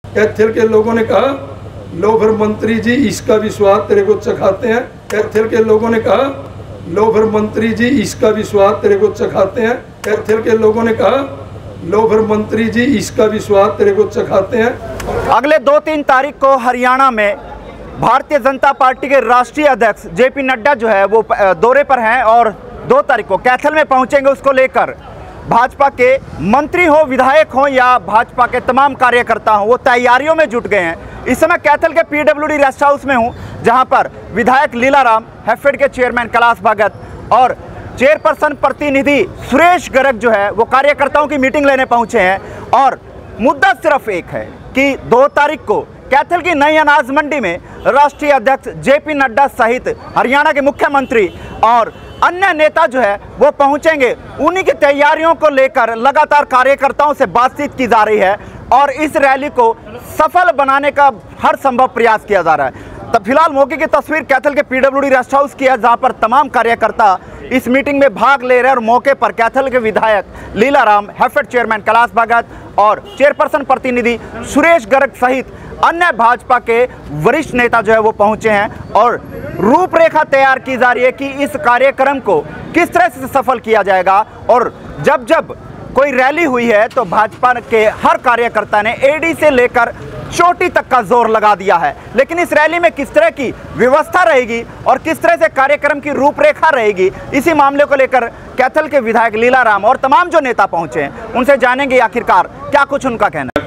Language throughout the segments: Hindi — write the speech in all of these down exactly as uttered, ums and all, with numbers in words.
कैथल के लोगों ने कहा, लो फिर मंत्री जी इसका भी स्वाद तेरे को चखाते हैं। कैथल के लोगों ने कहा, लो फिर मंत्री जी इसका भी स्वाद तेरे को चखाते हैं। कैथल के लोगों ने कहा, लो फिर मंत्री जी इसका भी स्वाद तेरे को चखाते हैं। अगले दो तीन तारीख को हरियाणा में भारतीय जनता पार्टी के राष्ट्रीय अध्यक्ष जेपी नड्डा जो है वो दौरे पर हैं और दो तारीख को कैथल में पहुंचेंगे। उसको लेकर भाजपा के मंत्री हो, विधायक हो या भाजपा के तमाम कार्यकर्ता हो, वो तैयारियों में जुट गए हैं। इस समय कैथल के पीडब्ल्यूडी रेस्ट हाउस में हूं, जहां पर विधायक लीलाराम, हैफेड के चेयरमैन कैलाश भगत और चेयरपर्सन प्रतिनिधि सुरेश गर्ग जो है वो कार्यकर्ताओं की मीटिंग लेने पहुंचे हैं। और मुद्दा सिर्फ एक है कि दो तारीख को कैथल की नई अनाज मंडी में राष्ट्रीय अध्यक्ष जेपी नड्डा सहित हरियाणा के मुख्यमंत्री और अन्य नेता जो है वो पहुंचेंगे। उन्हीं की तैयारियों को लेकर लगातार कार्यकर्ताओं से बातचीत की जा रही है और इस रैली को सफल बनाने का हर संभव प्रयास किया जा रहा है। तब फिलहाल मौके की तस्वीर कैथल के पीडब्ल्यूडी रेस्ट हाउस की है, जहां पर तमाम कार्यकर्ता इस मीटिंग में भाग ले रहे हैं और मौके पर कैथल के विधायक लीलाराम, हैफेड चेयरमैन कैलाश भगत और चेयरपर्सन प्रतिनिधि सुरेश गर्ग सहित अन्य भाजपा के वरिष्ठ नेता जो है वो पहुंचे हैं और रूपरेखा तैयार की जा रही है कि इस कार्यक्रम को किस तरह से सफल किया जाएगा। और जब जब कोई रैली हुई है तो भाजपा के हर कार्यकर्ता ने एडी से लेकर चोटी तक का जोर लगा दिया है, लेकिन इस रैली में किस तरह की व्यवस्था रहेगी और किस तरह से कार्यक्रम की रूपरेखा रहेगी, इसी मामले को लेकर कैथल के विधायक लीलाराम और तमाम जो नेता पहुंचे हैं उनसे जानेंगे आखिरकार क्या कुछ उनका कहना है।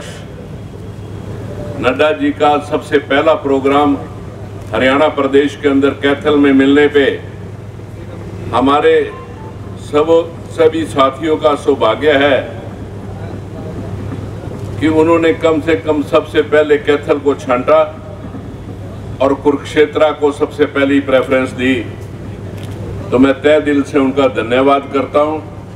नड्डा जी का सबसे पहला प्रोग्राम हरियाणा प्रदेश के अंदर कैथल में मिलने पे हमारे सब सभी साथियों का सौभाग्य है कि उन्होंने कम से कम सबसे पहले कैथल को छांटा और कुरुक्षेत्र को सबसे पहली प्रेफरेंस दी। तो मैं तहे दिल से उनका धन्यवाद करता हूं।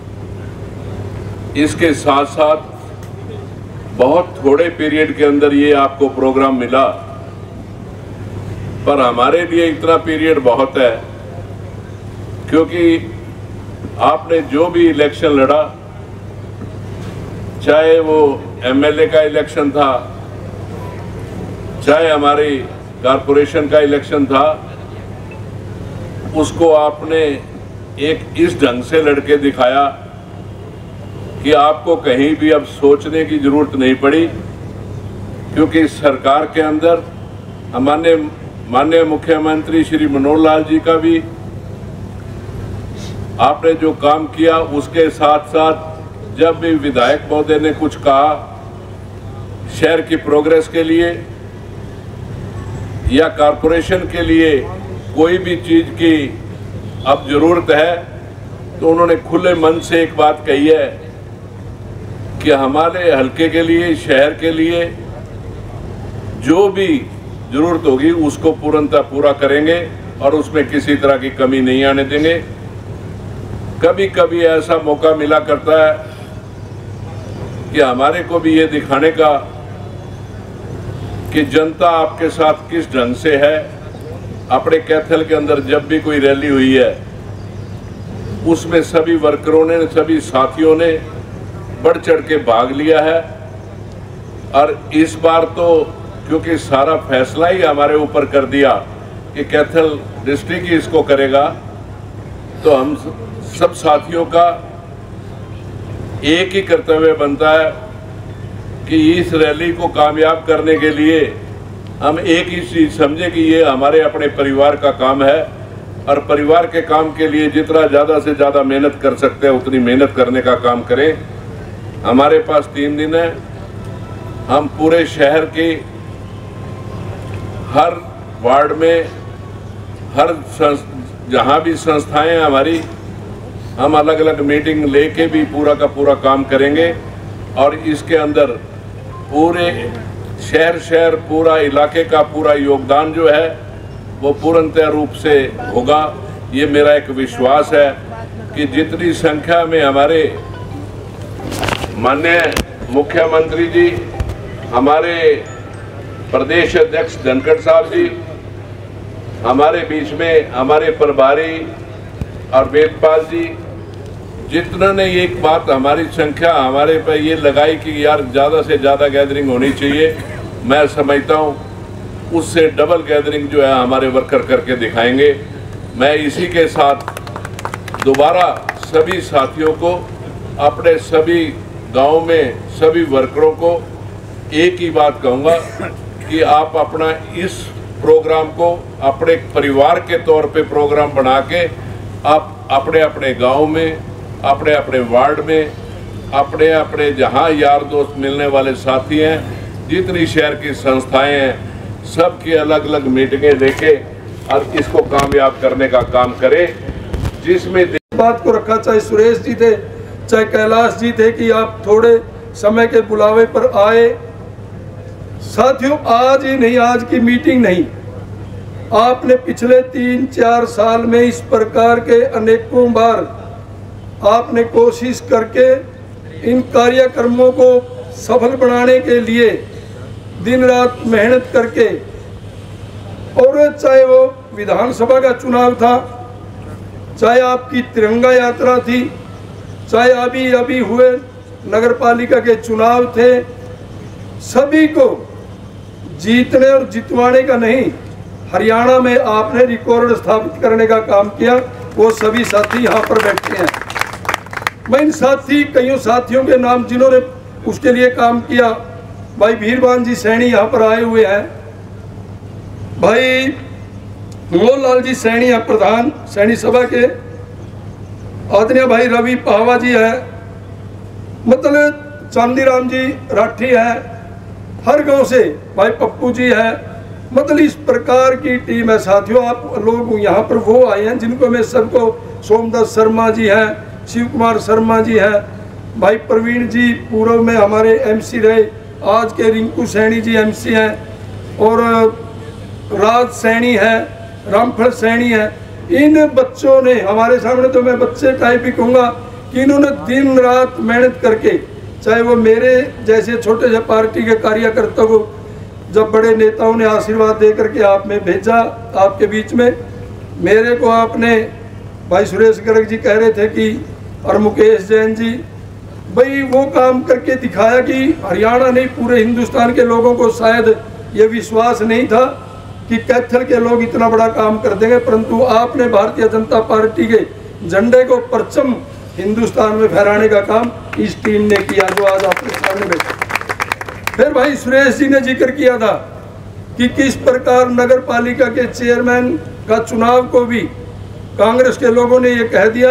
इसके साथ साथ बहुत थोड़े पीरियड के अंदर ये आपको प्रोग्राम मिला, पर हमारे लिए इतना पीरियड बहुत है क्योंकि आपने जो भी इलेक्शन लड़ा, चाहे वो एमएलए का इलेक्शन था, चाहे हमारी कारपोरेशन का इलेक्शन था, उसको आपने एक इस ढंग से लड़के दिखाया कि आपको कहीं भी अब सोचने की जरूरत नहीं पड़ी, क्योंकि सरकार के अंदर हमारे माननीय मुख्यमंत्री श्री मनोहर लाल जी का भी आपने जो काम किया, उसके साथ साथ जब भी विधायक महोदय ने कुछ कहा शहर की प्रोग्रेस के लिए या कारपोरेशन के लिए कोई भी चीज की अब जरूरत है, तो उन्होंने खुले मन से एक बात कही है कि हमारे हल्के के लिए, शहर के लिए जो भी जरूरत होगी उसको पूर्णतः पूरा करेंगे और उसमें किसी तरह की कमी नहीं आने देंगे। कभी कभी ऐसा मौका मिला करता है कि हमारे को भी ये दिखाने का कि जनता आपके साथ किस ढंग से है। अपने कैथल के अंदर जब भी कोई रैली हुई है उसमें सभी वर्करों ने, सभी साथियों ने बढ़ चढ़ के भाग लिया है। और इस बार तो क्योंकि सारा फैसला ही हमारे ऊपर कर दिया कि कैथल डिस्ट्रिक्ट ही इसको करेगा, तो हम सब साथियों का एक ही कर्तव्य बनता है कि इस रैली को कामयाब करने के लिए हम एक ही चीज समझे कि ये हमारे अपने परिवार का काम है और परिवार के काम के लिए जितना ज़्यादा से ज़्यादा मेहनत कर सकते हैं उतनी मेहनत करने का काम करें। हमारे पास तीन दिन है, हम पूरे शहर के हर वार्ड में, हर जहाँ भी संस्थाएं हमारी, हम अलग अलग मीटिंग लेके भी पूरा का पूरा काम करेंगे और इसके अंदर पूरे शहर शहर पूरा इलाके का पूरा योगदान जो है वो पूर्णतः रूप से होगा। ये मेरा एक विश्वास है कि जितनी संख्या में हमारे माननीय मुख्यमंत्री जी, हमारे प्रदेश अध्यक्ष धनखड़ साहब जी, हमारे बीच में हमारे प्रभारी और वेदपाल जी, जितना ने एक बात हमारी संख्या हमारे पर ये लगाई कि यार ज़्यादा से ज़्यादा गैदरिंग होनी चाहिए, मैं समझता हूँ उससे डबल गैदरिंग जो है हमारे वर्कर करके दिखाएंगे। मैं इसी के साथ दोबारा सभी साथियों को, अपने सभी गांव में सभी वर्करों को एक ही बात कहूँगा कि आप अपना इस प्रोग्राम को अपने परिवार के तौर पे प्रोग्राम बना के आप अपने अपने गांव में, अपने अपने वार्ड में, अपने अपने जहां यार दोस्त मिलने वाले साथी हैं, जितनी शहर की संस्थाएं हैं, सब की अलग अलग मीटिंगें देके और इसको कामयाब करने का काम करें। जिसमें बात को रखा, चाहे सुरेश जी थे चाहे कैलाश जी थे, कि आप थोड़े समय के बुलावे पर आए। साथियों, आज ही नहीं, आज की मीटिंग नहीं, आपने पिछले तीन चार साल में इस प्रकार के अनेकों बार आपने कोशिश करके इन कार्यक्रमों को सफल बनाने के लिए दिन रात मेहनत करके, और चाहे वो विधानसभा का चुनाव था, चाहे आपकी तिरंगा यात्रा थी, चाहे अभी अभी हुए नगर पालिका के चुनाव थे, सभी को जीतने और जितवाने का नहीं, हरियाणा में आपने रिकॉर्ड स्थापित करने का काम किया। वो सभी साथी यहाँ पर बैठे हैं। मैं इन साथी कईयों साथियों के नाम जिन्होंने उसके लिए काम किया, भाई भीरबान जी सैनी यहाँ पर आए हुए हैं, भाई मोहनलाल जी सैनी है प्रधान सैनी सभा के, आदरणीय भाई रवि पाहवा जी है, मतलब चांदीराम जी राठी है, हर गांव से भाई पप्पू जी है। मतलब इस प्रकार की टीम है साथियों। आप लोग यहाँ पर वो आए हैं जिनको मैं सबको, सोमदास शर्मा जी हैं, शिव कुमार शर्मा जी हैं, भाई प्रवीण जी पूर्व में हमारे एमसी रहे, आज के रिंकू सैनी जी एमसी हैं, और राज सैनी है, रामफल सैनी है। इन बच्चों ने हमारे सामने, तो मैं बच्चे टाइप ही कहूँगा कि इन्होंने दिन रात मेहनत करके, चाहे वो मेरे जैसे छोटे से पार्टी के कार्यकर्ता को जब बड़े नेताओं ने आशीर्वाद दे करके आप में भेजा आपके बीच में, मेरे को आपने भाई सुरेश गर्ग जी कह रहे थे कि, और मुकेश जैन जी, भाई वो काम करके दिखाया कि हरियाणा नहीं पूरे हिंदुस्तान के लोगों को शायद ये विश्वास नहीं था कि कैथल के लोग इतना बड़ा काम कर देंगे, परंतु आपने भारतीय जनता पार्टी के झंडे को परचम हिंदुस्तान में फहराने का काम इस टीम ने किया, जो आज आपके सामने बैठे। फिर भाई सुरेश जी ने जिक्र किया था कि किस प्रकार नगर पालिका के चेयरमैन का चुनाव को भी कांग्रेस के लोगों ने ये कह दिया,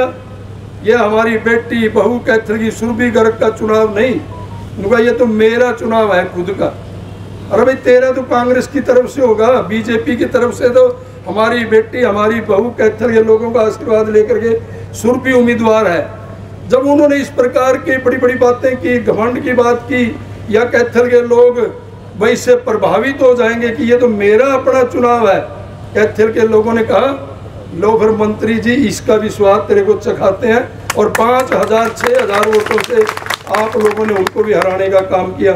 ये हमारी बेटी बहू कैथल की सुरभि गर्ग का चुनाव नहीं, उनका ये तो मेरा चुनाव है खुद का। अरे भाई तेरा तो कांग्रेस की तरफ से होगा, बीजेपी की तरफ से तो हमारी बेटी हमारी बहू कैथल के लोगों का आशीर्वाद लेकर के सुरभि उम्मीदवार है। जब उन्होंने इस प्रकार की बड़ी बड़ी बातें की, घमंड की बात की, या कैथल के लोग वही से प्रभावित हो जाएंगे कि ये तो मेरा अपना चुनाव है, कैथल के लोगों ने कहा, लो फिर मंत्री जी इसका भी स्वाद तेरे को चखाते हैं, और पाँच हजार छः हजार वोटों से आप लोगों ने उनको भी हराने का काम किया।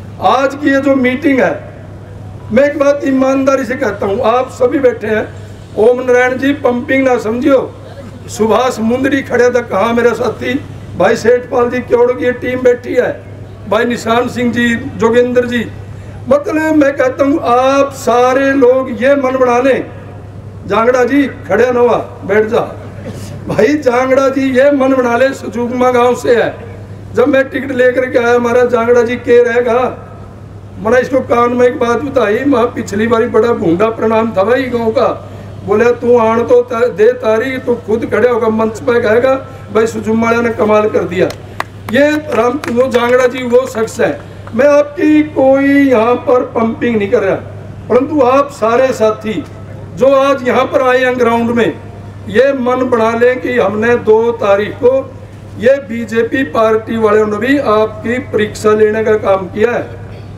आज की ये जो मीटिंग है, मैं एक बात ईमानदारी से कहता हूँ, आप सभी बैठे हैं, ओम नारायण जी पंपिंग ना समझियो, सुभाष मुंदरी खड़े था, कहाँ मेरा साथी भाई सेठपाल जी क्योड़ की टीम बैठी है, भाई निशान सिंह जी, जोगेंद्र जी। मतलब मैं कहता हूँ आप सारे लोग ये मन बना लें, जांगड़ा जी खड़े नवा बैठ जा, भाई जांगड़ा जी ये मन बना ले, सुजुगमा गांव से है, जब मैं टिकट लेकर के आया हमारा जांगड़ा जी के रहेगा, मैंने इसको कान में एक बात बताई, मैं पिछली बारी बड़ा भूंगा प्रणाम था भाई गाँव का, बोले तू आन तो दे तारी, तू खुद खड़े होगा मंच पे कहेगा भाई सुजुम्मा ने कमाल कर दिया। ये राम वो जांगड़ा जी वो शख्स है। मैं आपकी कोई यहाँ पर पंपिंग नहीं कर रहा, परंतु आप सारे साथी जो आज यहाँ पर आए हैं ग्राउंड में, ये मन बना लें कि हमने दो तारीख को ये बीजेपी पार्टी वालों ने भी आपकी परीक्षा लेने का काम किया है।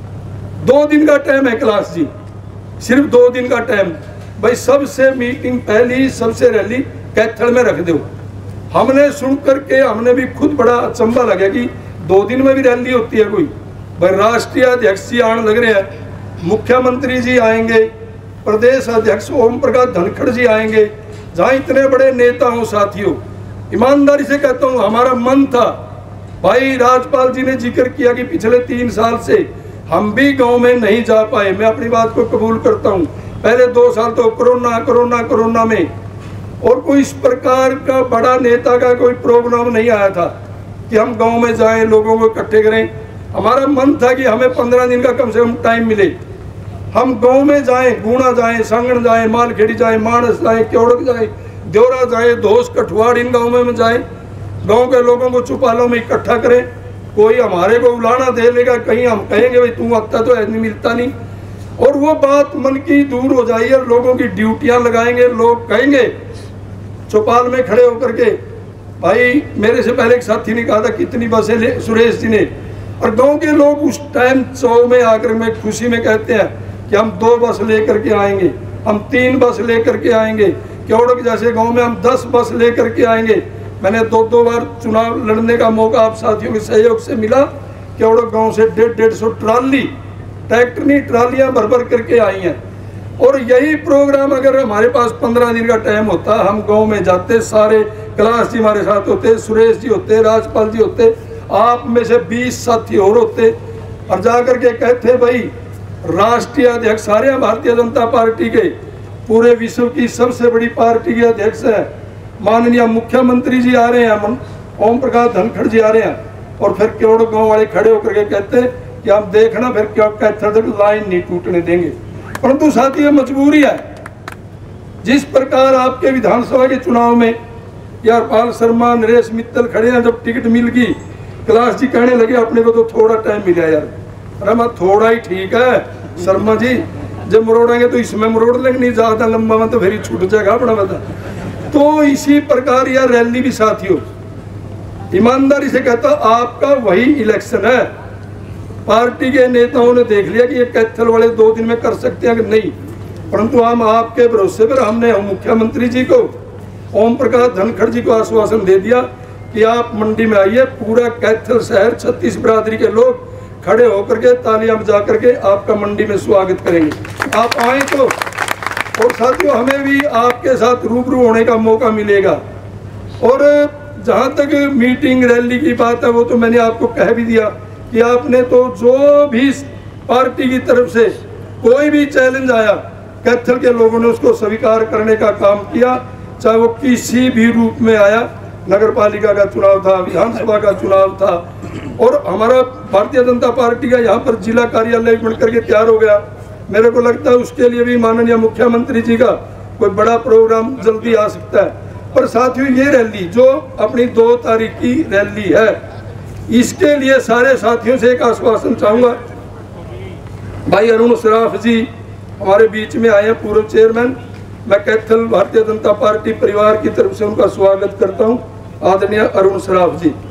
दो दिन का टाइम है क्लास जी, सिर्फ दो दिन का टाइम। भाई सबसे मीटिंग पहली सबसे रैली कैथल में रख दो। हमने सुन करके हमने भी खुद बड़ा अचंभा लगा कि दो दिन में भी रैली होती है कोई। भाई राष्ट्रीय अध्यक्ष जी आने लग रहे हैं, मुख्यमंत्री जी आएंगे, प्रदेश अध्यक्ष ओम प्रकाश धनखड़ जी आएंगे, जहाँ इतने बड़े नेता हों साथियों। ईमानदारी से कहता हूँ हमारा मन था, भाई राजपाल जी ने जिक्र किया कि पिछले तीन साल से हम भी गांव में नहीं जा पाए, मैं अपनी बात को कबूल करता हूं। पहले दो साल तो कोरोना कोरोना कोरोना में, और कोई इस प्रकार का बड़ा नेता का कोई प्रोग्राम नहीं आया था कि हम गांव में जाएं, लोगों को इकट्ठे करें। हमारा मन था कि हमें पंद्रह दिन का कम से कम टाइम मिले, हम गांव में जाएं, गुणा जाएं, सांगण जाएं, मालखेड़ी जाएं, मानस जाएं, क्योड़क जाएं, देवरा जाएं, धोस, कठुआड़, इन गाँव में जाएं, गांव के लोगों को चुपालों में इकट्ठा करें। कोई हमारे को उलाना दे लेगा, कहीं हम कहेंगे भाई तू आता तो ऐसे मिलता नहीं, और वो बात मन की दूर हो जाएगी और लोगों की ड्यूटियां लगाएंगे। लोग कहेंगे चौपाल में खड़े होकर के, भाई मेरे से पहले एक साथी ने कहा था कितनी बसें ले, सुरेश जी ने, और गांव के लोग उस टाइम चौ में आकर में खुशी में कहते हैं कि हम दो बस लेकर के आएंगे, हम तीन बस लेकर के आएंगे, क्योड़क जैसे गांव में हम दस बस लेकर के आएंगे। मैंने दो दो बार चुनाव लड़ने का मौका आप साथियों के सहयोग से मिला। क्योड़क गांव से डेढ़ डेढ़ सौ ट्राली, ट्रैक्टर नहीं ट्रालियां भर भर करके आई हैं। और यही प्रोग्राम अगर हमारे पास पंद्रह दिन का टाइम होता, हम गांव में जाते, सारे कैलाश जी हमारे साथ होते, सुरेश जी होते, राजपाल जी होते, आप में से बीस साथी और होते, और जाकर के कहते भाई राष्ट्रीय अध्यक्ष सारे भारतीय जनता पार्टी के पूरे विश्व की सबसे बड़ी पार्टी के अध्यक्ष है, माननीय मुख्यमंत्री जी आ रहे हैं, ओम प्रकाश धनखड़ जी आ रहे हैं, और फिर क्योड़क गांव वाले खड़े होकर के कहते हैं कि आप देखना फिर क्या कैथल तक लाइन नहीं टूटने देंगे। परंतु साथियों मजबूरी है, जिस प्रकार आपके विधानसभा के चुनाव में यार पाल शर्मा, नरेश मित्तल खड़े हैं, जब टिकट मिल गई कैलाश जी कहने लगे अपने को तो थोड़ा टाइम मिला यार। अरे मैं थोड़ा ही ठीक है शर्मा जी, जब मरोड़ेंगे तो इसमें मरोड़ लेंगे, नहीं ज्यादा लंबा में तो फिर ही छूट जाएगा अपना बता। तो इसी प्रकार यार रैली भी साथियों ईमानदारी से कहता आपका वही इलेक्शन है। पार्टी के नेताओं ने देख लिया कि ये कैथल वाले दो दिन में कर सकते हैं कि नहीं, परंतु हम आपके भरोसे पर हमने मुख्यमंत्री जी को, ओम प्रकाश धनखड़ जी को आश्वासन दे दिया कि आप मंडी में आइए, पूरा कैथल शहर छत्तीस बिरादरी के लोग खड़े होकर के तालियां बजा करके आपका मंडी में स्वागत करेंगे। आप आए तो, और साथियों हमें भी आपके साथ रूबरू होने का मौका मिलेगा। और जहां तक मीटिंग रैली की बात है वो तो मैंने आपको कह भी दिया कि आपने तो जो भी पार्टी की तरफ से कोई भी चैलेंज आया कैथल के लोगों ने उसको स्वीकार करने का काम किया, चाहे वो किसी भी रूप में आया। नगर पालिका का चुनाव था, विधानसभा का चुनाव था, और हमारा भारतीय जनता पार्टी का यहाँ पर जिला कार्यालय बनकर के तैयार हो गया। मेरे को लगता है उसके लिए भी माननीय मुख्यमंत्री जी का कोई बड़ा प्रोग्राम जल्दी आ सकता है। पर साथियों ये रैली जो अपनी दो तारीख की रैली है, इसके लिए सारे साथियों से एक आश्वासन चाहूँगा। भाई अरुण सराफ जी हमारे बीच में आए हैं, पूर्व चेयरमैन, मैं कैथल भारतीय जनता पार्टी परिवार की तरफ से उनका स्वागत करता हूँ, आदरणीय अरुण सराफ जी।